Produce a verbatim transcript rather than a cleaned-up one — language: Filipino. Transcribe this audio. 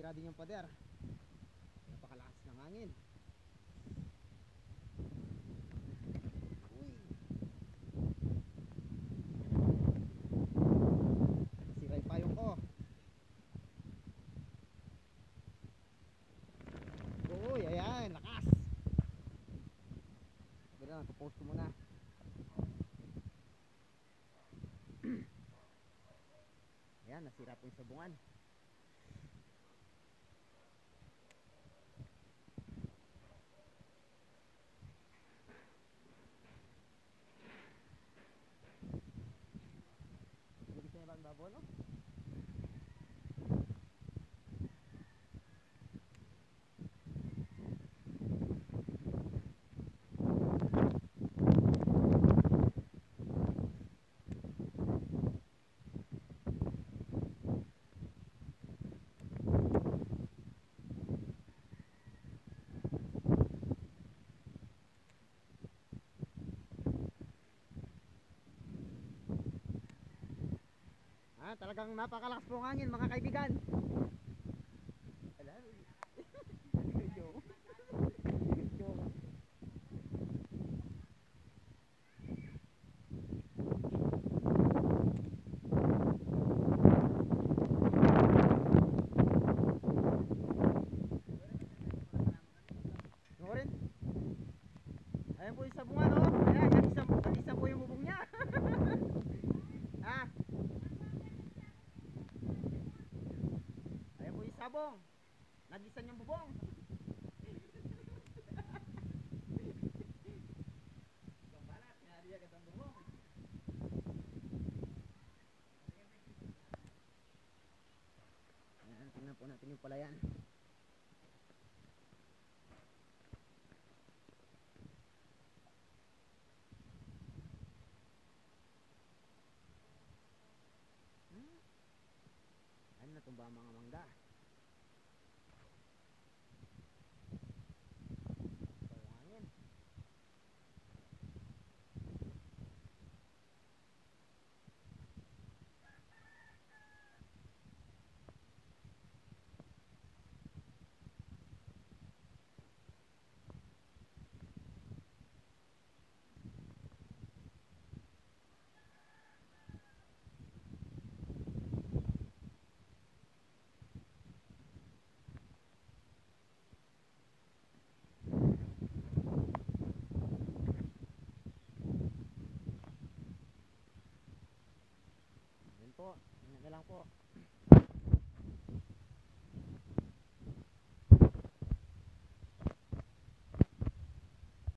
nasira din yung pader. Napakalakas ng hangin. Uy, nasira yung payong ko. Uy, ayan, lakas. Ganda lang, post ko muna. Ayan, nasira po yung sabungan. Gusto niya ba ang babo, no? Ah, talagang napakalakas po ang hangin, mga kaibigan. Ala, medyo medyo Norin. Ayan po yung sabungan, oh. Ayan, nag-isa, nag-isa po yung bubong niya. Ah, ayan po yung sabong. Nag-isa niyang bubong. Ayan, tingnan po natin yung palayan. Hmm? Ayan, natumba ang mga mangga. So, yung hangin. Ayan po, tingnan na lang po.